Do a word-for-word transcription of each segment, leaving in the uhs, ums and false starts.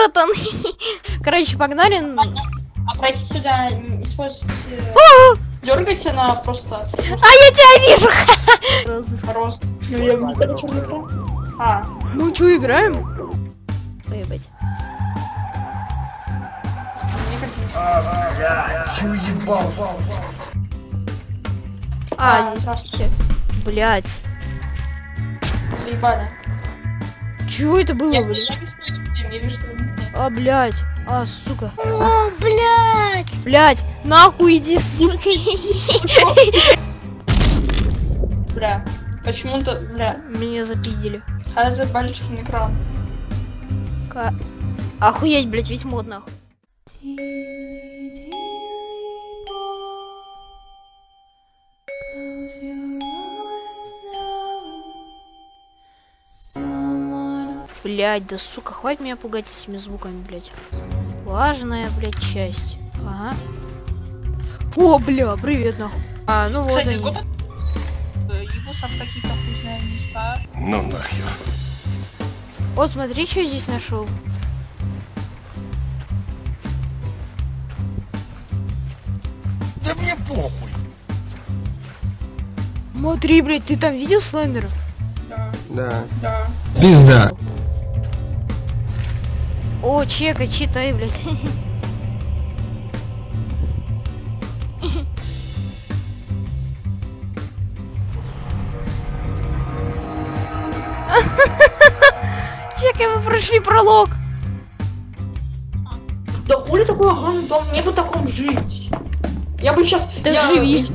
братан. Короче, погнали. А пройти сюда, используйте... Дергайте на просто... А я тебя вижу! Рост. Ну я не знаю, что играем. А. Ну что, играем? Поебать. А, здесь. Блять. Заебали. Чего это было, блядь? А, блядь. А, сука. О, блядь. Блядь, нахуй иди, сука. Бля, почему-то, бля. Меня запиздили. Хайзер большой экран. Ка... Охуеть, блядь, весь мод нахуй. Блядь, да сука, хватит меня пугать этими звуками, блядь. Важная, блядь, часть. Ага. О, бля, привет, нахуй. А, ну вот они. Ебутся в какие-то вкусные места. Ну нахер. Вот, смотри, что я здесь нашел. Да мне похуй. Смотри, блядь, ты там видел слендера? Да. Да. Да. Пизда. О, чекай, читай, блядь. Чекай, мы прошли пролог. Да хули такой огромный дом, мне бы в таком жить. Я бы сейчас... Так я... живи.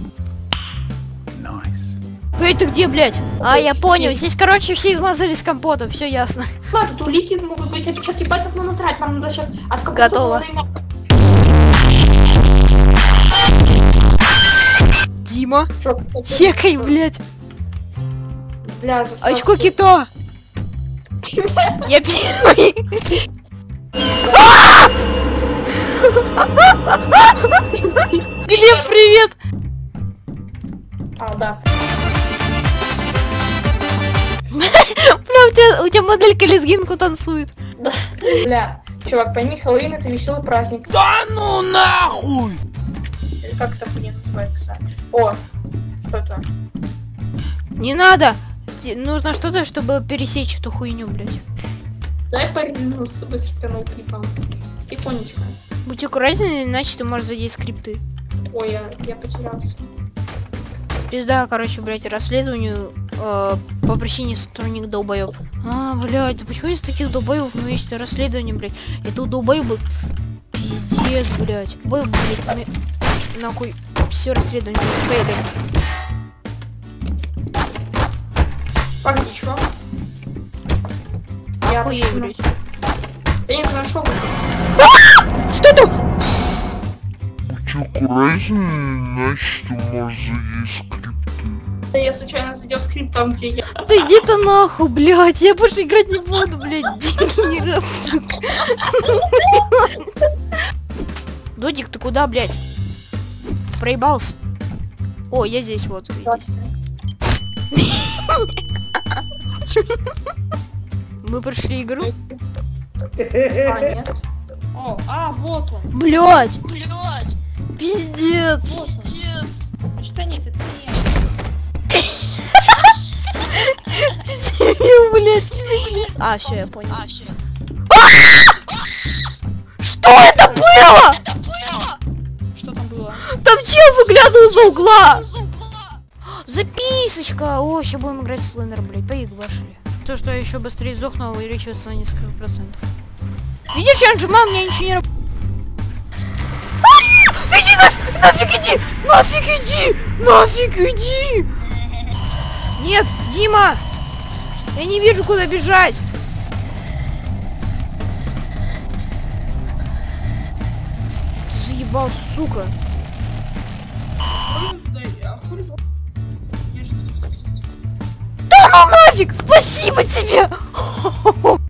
Эй, ты где, блядь? А, я понял. Здесь, короче, все измазались компотом, все ясно. А, тут улики могут быть, это что, пальцев ну насрать, нам надо сейчас от какого-то... Готово. Дима. Чекай, блядь. Бля, очко кита. Я первый. Глеб, привет. А, да. Бля, у тебя, у тебя моделька лезгинку танцует. Да. Бля, чувак, пойми, Хэллоуин это веселый праздник. Да ну нахуй! Или как это хуйня называется? О, что это? Не надо. Нужно что-то, чтобы пересечь эту хуйню, блядь. Дай повернулся быстренько на клипом. Тихонечко. Будь аккуратнее, иначе ты можешь задеть скрипты. Ой, я, я потерялся. Пизда, короче, блядь, расследованию э, по причине сотрудник долбоёб. А, блядь, да почему из таких долбоёбов мы ищем расследование, блядь? Это у долбоёба пиздец, блядь. Долбоёб, блядь, мы... нахуй все расследование фейлит. Погоди, чувак. Я Охуеть, блядь. Я не нашел. Что там? Будь аккуратнее, иначе ты можешь задеть скрипты. Да я случайно задел скрипт там, где я. Да иди ты нахуй, блядь, я больше играть не буду, блядь, деньги не раз, сука. Додик, ты куда, блядь? Ты проебался? О, я здесь, вот, видите. Мы прошли игру. А, нет. О, а, вот он. Блядь, Блядь. пиздец. Вот он. Что нет, это не я. Блядь. А, все, я понял. А, всё. Что это было? Это было. Что там было? Там чел выглядывал за угла. Записочка. О, сейчас будем играть с Слендером, блядь, поебашили. То, что я еще быстрее сдохну, увеличивается на несколько процентов. Видишь, я нажимаю, у меня ничего не работает. Ты иди нафиг, нафиг иди, нафиг иди, нафиг иди. Нет, Дима, я не вижу, куда бежать. Ты заебал, сука. Да ну нафиг, спасибо тебе.